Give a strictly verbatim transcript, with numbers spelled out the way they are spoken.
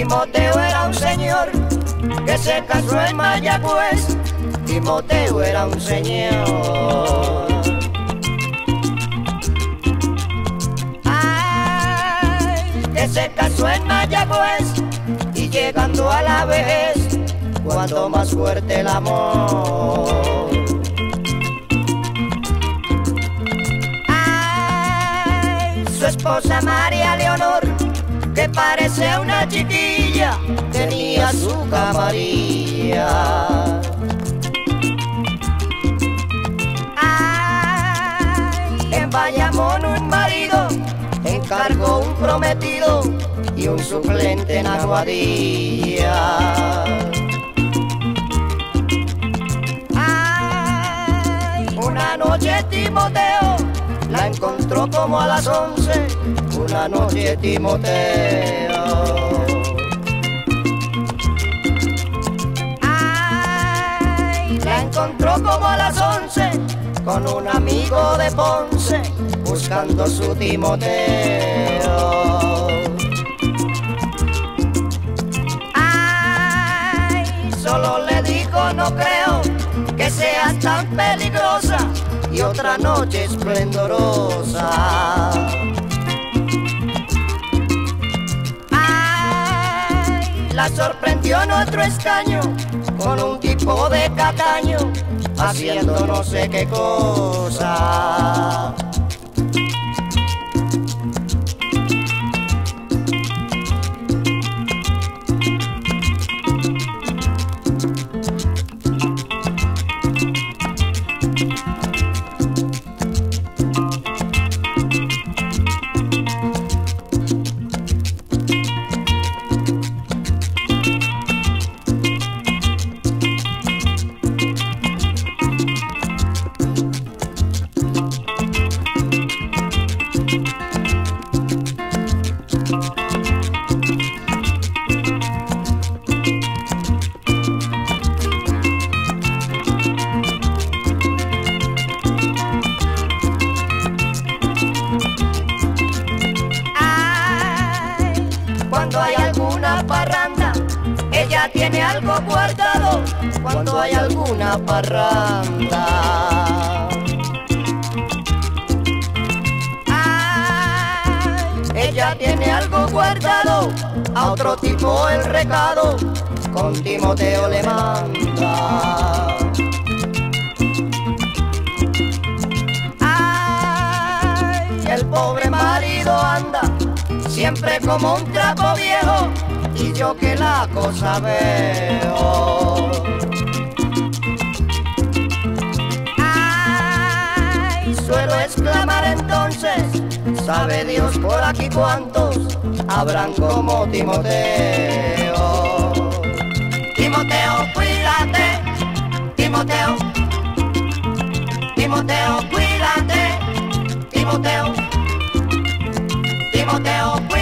Timoteo era un señor que se casó en Mayagüez. Timoteo era un señor. Ay, que se casó en Mayagüez y llegando a la vejez, cuanto más fuerte el amor. Ay, su esposa María Leonor, que parece una chiquilla, tenía su camarilla. Ay, en Bayamón un marido encargó un prometido y un suplente en Aguadilla. Ay, una noche Timoteo la encontró como a las once, una noche Timoteo. Ay, la encontró como a las once, con un amigo de Ponce, buscando su Timoteo. Ay, solo le dijo, no creo que seas tan peligrosa, y otra noche esplendorosa. Ay, la sorprendió en otro escaño con un tipo de Cataño, haciendo no sé qué cosa. Cuando hay alguna parranda, ella tiene algo guardado. Cuando hay alguna parranda, ay, ella tiene algo guardado. A otro tipo el recado con Timoteo le manda. Ay, el pobre marido anda siempre como un trapo viejo, y yo que la cosa veo. Ay, suelo exclamar entonces, sabe Dios por aquí cuántos habrán como Timoteo. Timoteo, cuídate, Timoteo, Timoteo, cuídate, Timoteo, Timoteo,